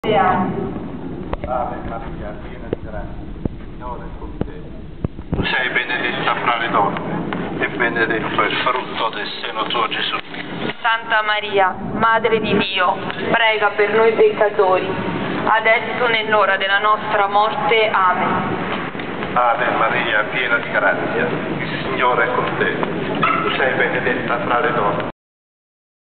Ave Maria, piena di grazia, il Signore è con te. Tu sei benedetta fra le donne, e benedetto è il frutto del seno tuo, Gesù. Santa Maria, Madre di Dio, prega per noi peccatori, adesso nell'ora della nostra morte. Amen. Ave Maria, piena di grazia, il Signore è con te. Tu sei benedetta fra le donne,